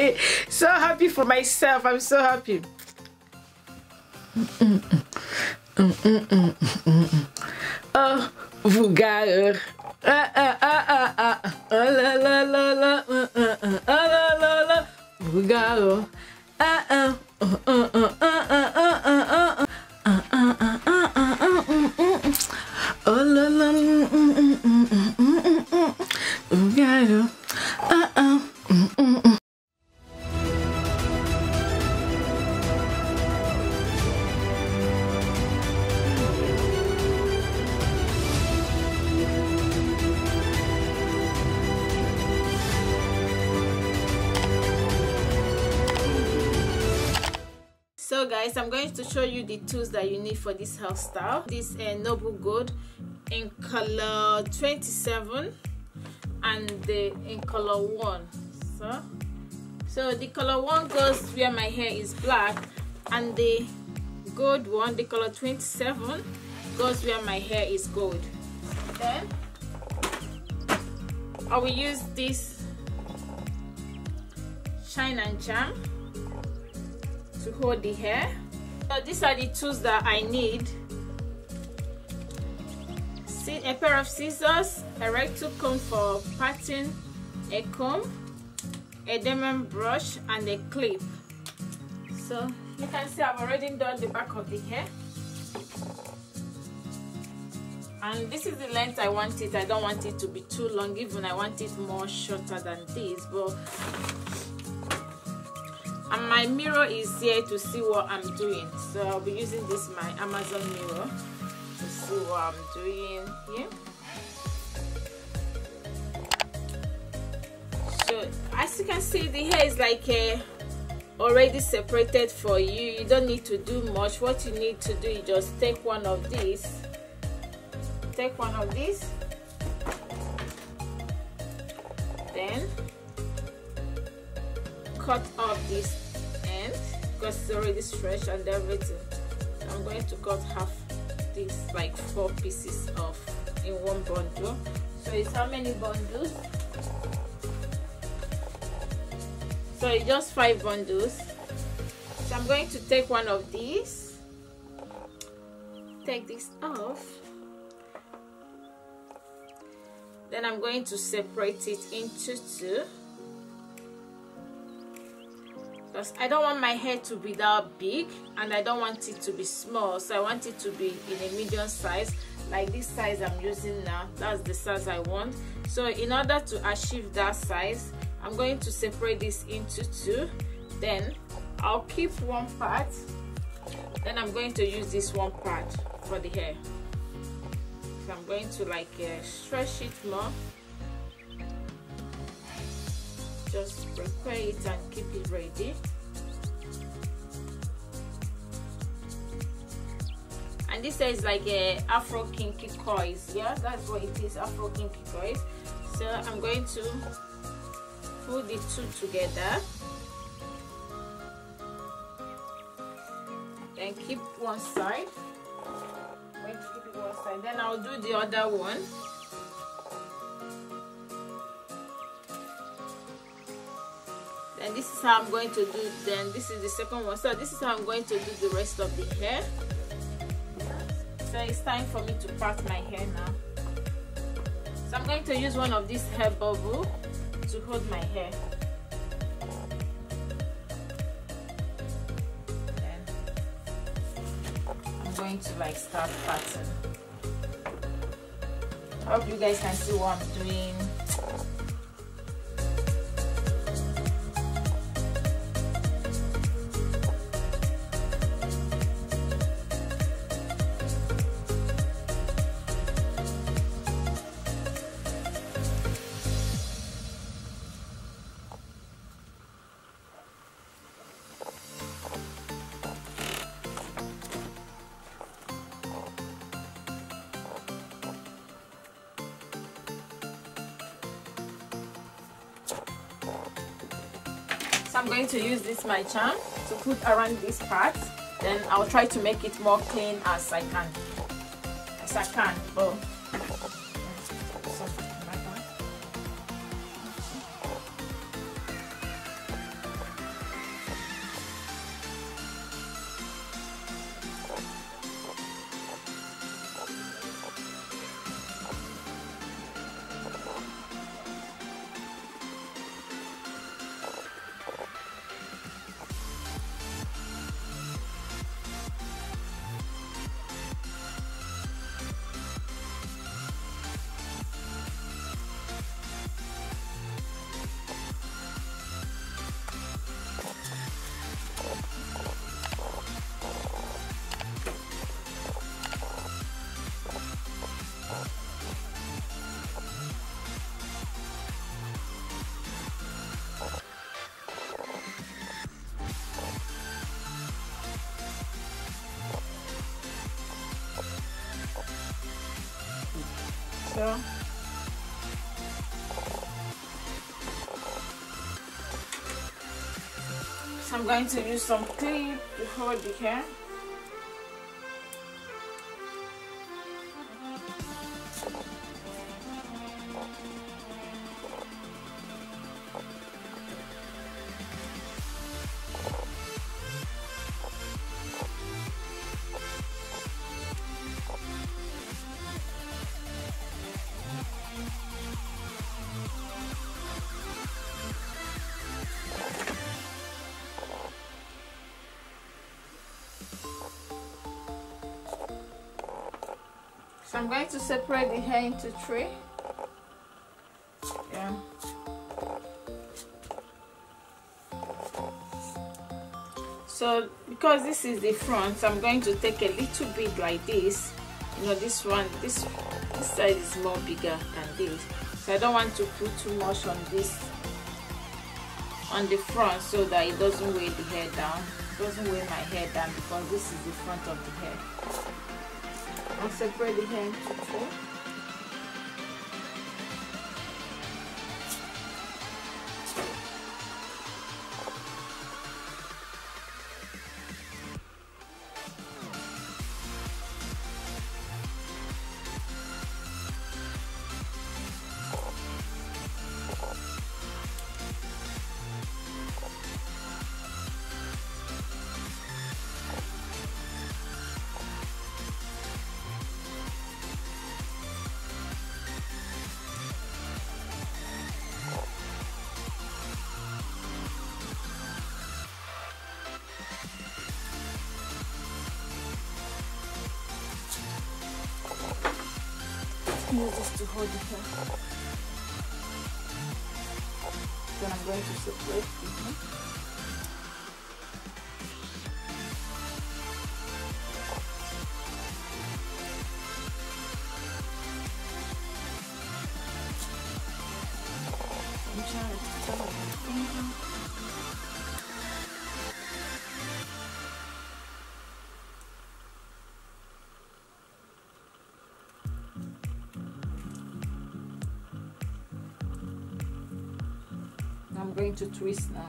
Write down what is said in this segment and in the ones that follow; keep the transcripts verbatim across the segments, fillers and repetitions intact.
So happy for myself. I'm so happy. Oh, vulgar. Ah, ah, ah, ah, ah. Ah, la, la, la, la. Ah, ah, ah, ah, la, la, la. Vulgar. Ah, ah. Ah, ah, ah, ah, ah, ah, ah. Ah, ah, ah, ah, ah, ah. Oh, la, la. Vulgar. Ah, ah. So guys, I'm going to show you the tools that you need for this hairstyle. This uh, Noble Gold in color twenty-seven and the in color one. So, so the color one goes where my hair is black, and the gold one, the color twenty-seven, goes where my hair is gold. Then I will use this Shine and Charm to hold the hair. So these are the tools that I need. See, a pair of scissors, a recto comb for parting, a comb, a diamond brush, and a clip. So you can see I've already done the back of the hair, and this is the length I want it. I don't want it to be too long, even I want it more shorter than this, but and my mirror is here to see what I'm doing. So I'll be using this my Amazon mirror to see what I'm doing here. So as you can see, the hair is like uh, already separated for you. You don't need to do much. What you need to do is just take one of these, take one of these, then cut off this end because it's already stretched and everything. So I'm going to cut half this, like four pieces off in one bundle. So it's how many bundles? So it's just five bundles. So I'm going to take one of these, take this off, then I'm going to separate it into two, because I don't want my hair to be that big and I don't want it to be small. So I want it to be in a medium size, like this size I'm using now. That's the size I want. So in order to achieve that size, I'm going to separate this into two. Then I'll keep one part, then I'm going to use this one part for the hair. So I'm going to like uh, stretch it more, just prepare it and keep it ready. And this is like a Afro Kinky coils. Yeah, that's what it is, Afro Kinky coils. So I'm going to put the two together, then keep one side. I'm going to keep it one side, then I'll do the other one. And this is how I'm going to do, then this is the second one. So this is how I'm going to do the rest of the hair. So it's time for me to part my hair now. So I'm going to use one of these hair bubble to hold my hair. Then I'm going to like start parting. I hope you guys can see what I'm doing. So I'm going to use this my charm to put around this part, then I'll try to make it more clean as I can. As I can. Oh. here. So I'm going to use some clip to hold the hair. So I'm going to separate the hair into three. Yeah. So because this is the front, I'm going to take a little bit like this. You know, this one, this this side is more bigger than this. So I don't want to put too much on this, on the front, so that it doesn't weigh the hair down. It doesn't weigh my hair down because this is the front of the hair. I'll separate the hair into four. Use this to hold the hair. Then I'm going to separate the hair. I'm trying to tell my finger. I'm going to twist now.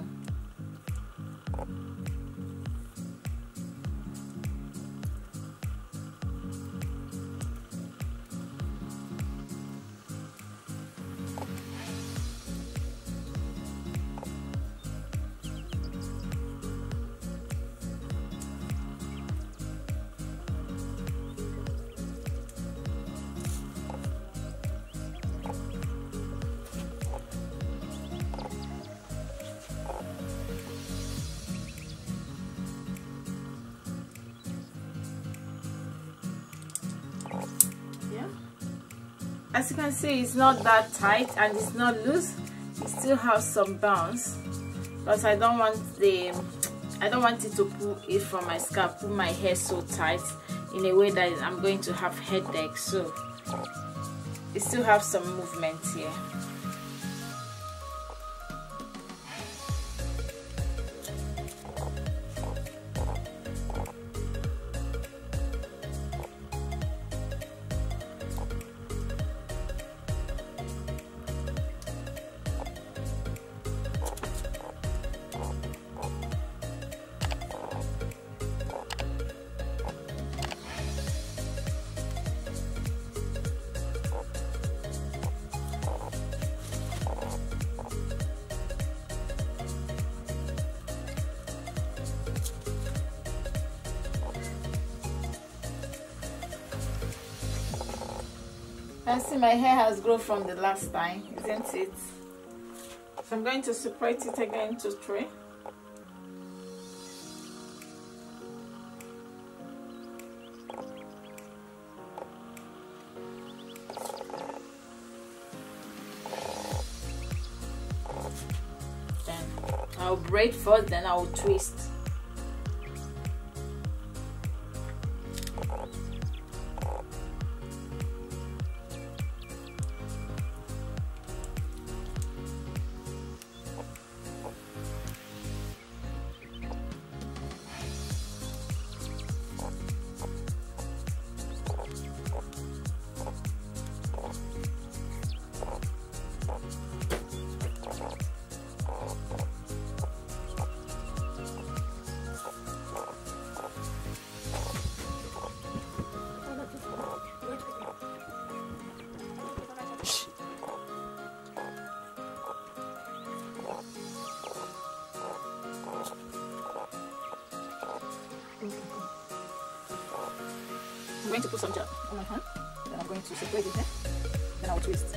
As you can see, it's not that tight and it's not loose. It still has some bounce, but I don't want the I don't want it to pull it from my scalp, pull my hair so tight in a way that I'm going to have headache. So it still has some movement here. And see, my hair has grown from the last time, isn't it? So I'm going to separate it again into three. Then I'll braid first, then I'll twist. going to put some gel on my hand. Then I'm going to separate it here. Then I'll twist.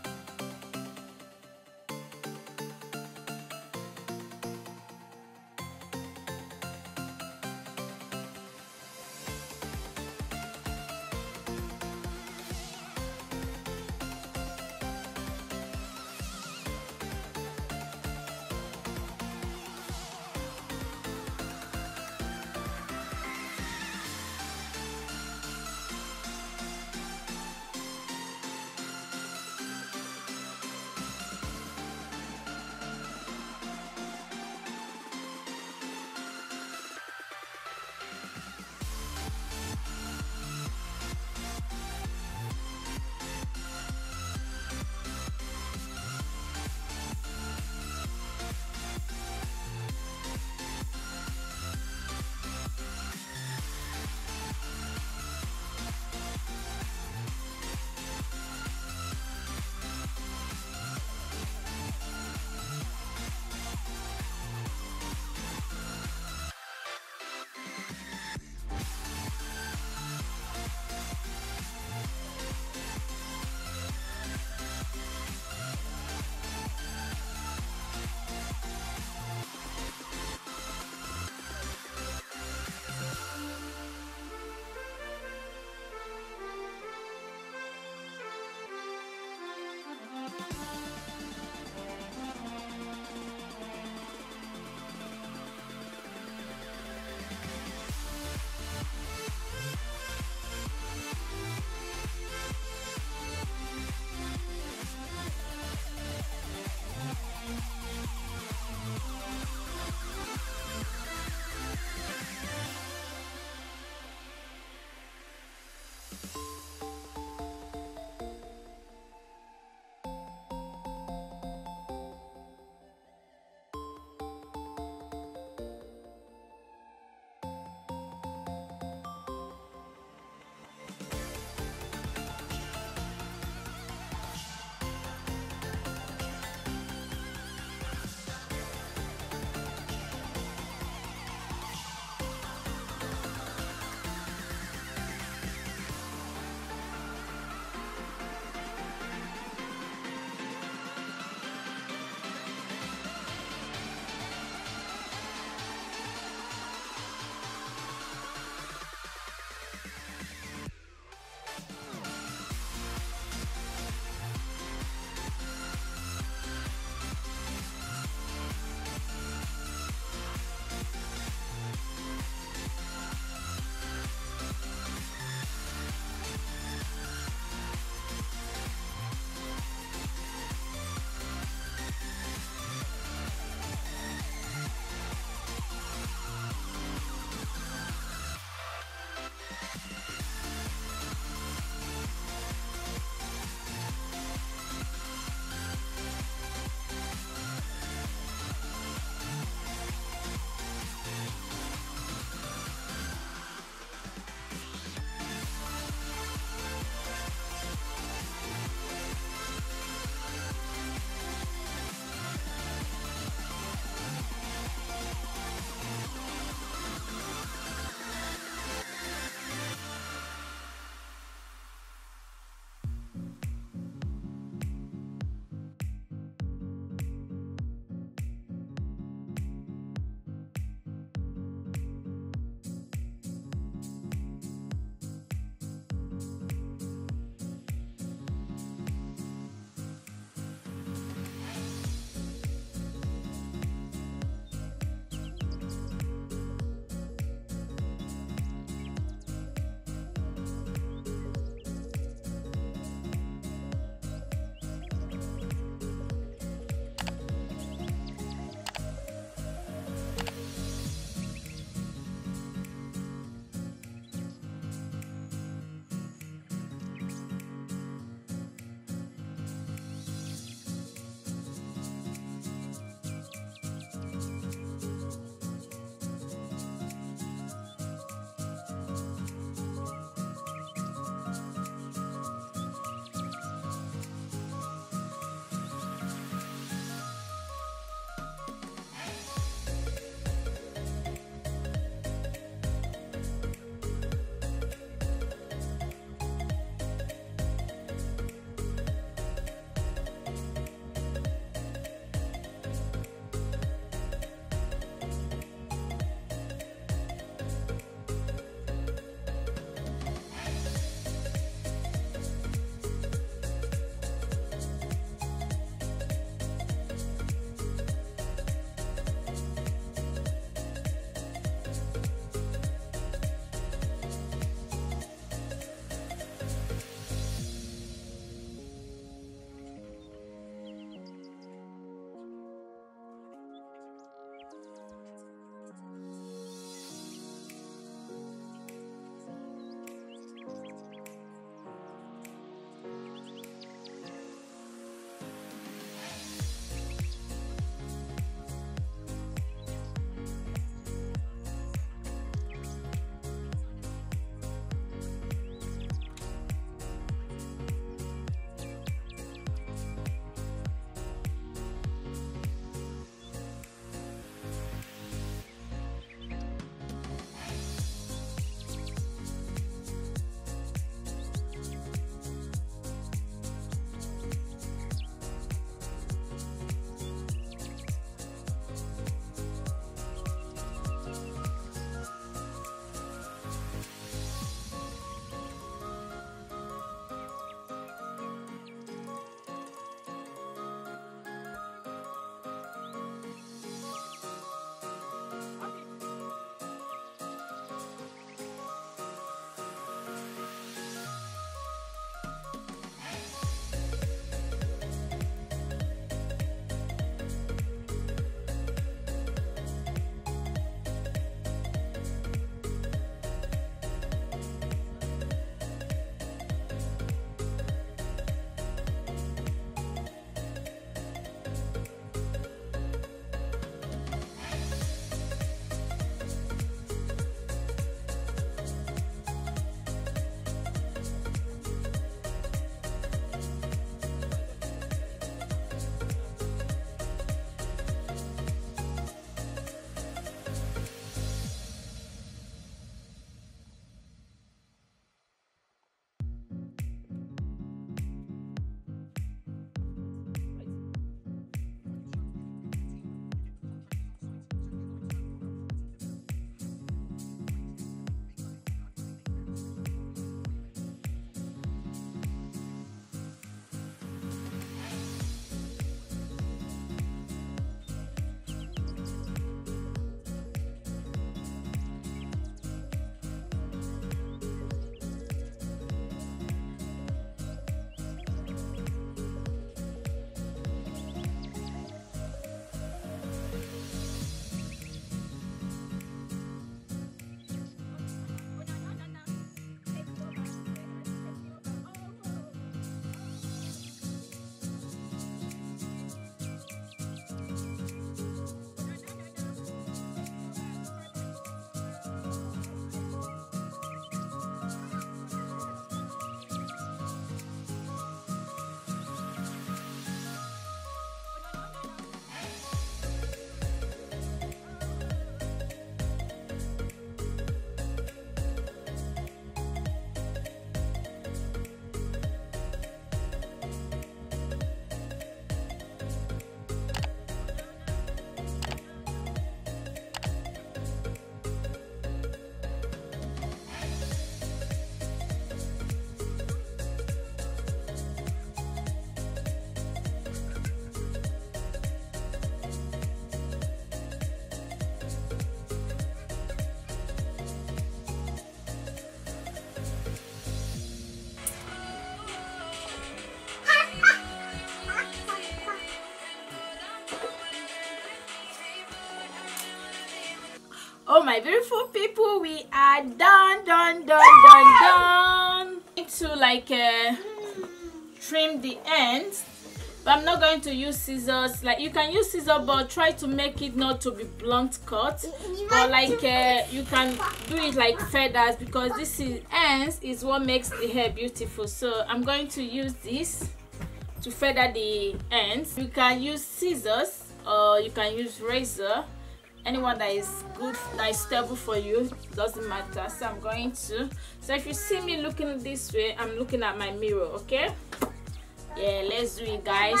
So my beautiful people, we are done, done, done, done, done. To like uh, trim the ends, but I'm not going to use scissors. Like you can use scissors, but try to make it not to be blunt cut, or like uh, you can do it like feathers, because this is ends is what makes the hair beautiful. So I'm going to use this to feather the ends. You can use scissors or you can use razor, anyone that is good, that is stable for you, doesn't matter. So I'm going to, so if you see me looking this way, I'm looking at my mirror. Okay, yeah, let's do it, guys.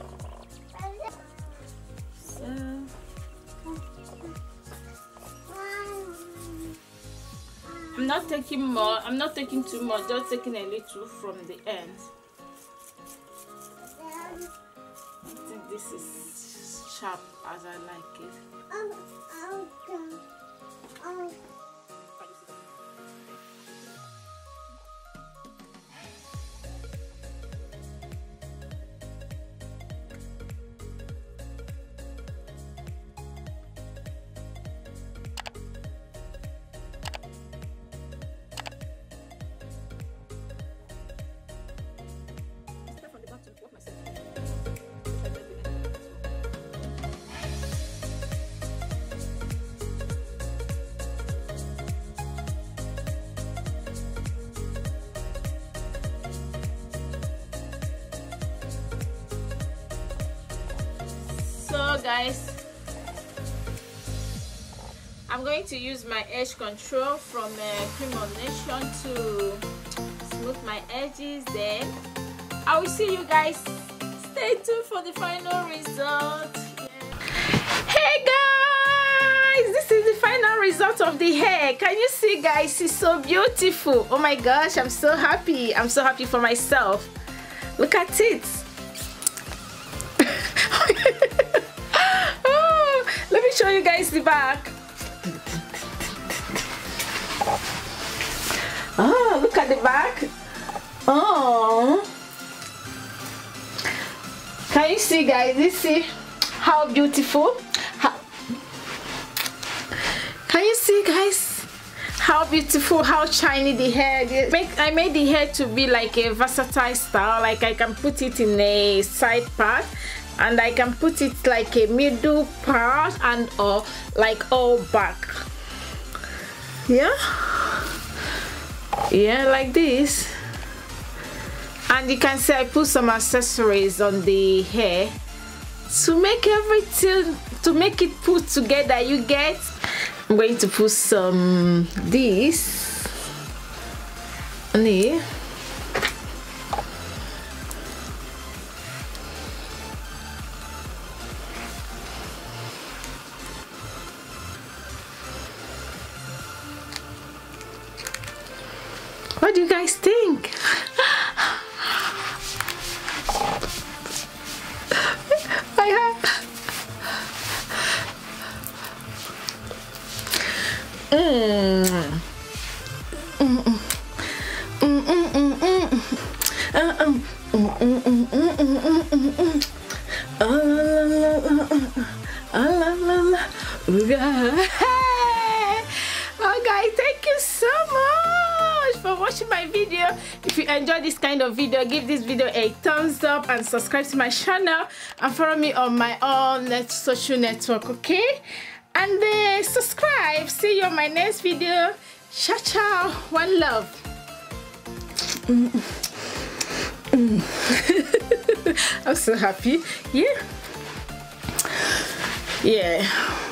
So I'm not taking more, I'm not taking too much, just taking a little from the end. I think this is sharp as I like it. Oh, oh, oh. So guys, I'm going to use my edge control from uh, Cream on Nation to smooth my edges. Then I will see you guys. Stay tuned for the final result. Yeah. Hey guys, this is the final result of the hair. Can you see, guys? It's so beautiful. Oh my gosh, I'm so happy. I'm so happy for myself. Look at it. Oh, let me show you guys the back. Oh, look at the back. Oh, can you see, guys? You see how beautiful? How... Can you see, guys? How beautiful, how shiny the hair is. Make, I made the hair to be like a versatile style. Like I can put it in a side part, and I can put it like a middle part, and or like all back. Yeah, yeah, like this. And you can see I put some accessories on the hair to make everything, to make it put together. You get, I'm going to put some this on here. What do you guys think? I have. Mm. Mm -mm. Mm -mm -mm -mm. Uh -um. Mm -mm -mm -mm -mm -mm -mm. Oh la la la la la la. Oh guys, thank you so much for watching my video. If you enjoyed this kind of video, give this video a thumbs up and subscribe to my channel and follow me on my own social network, okay? And uh, subscribe. See you on my next video. Ciao ciao, one love. Mm. Mm. I'm so happy. Yeah, yeah.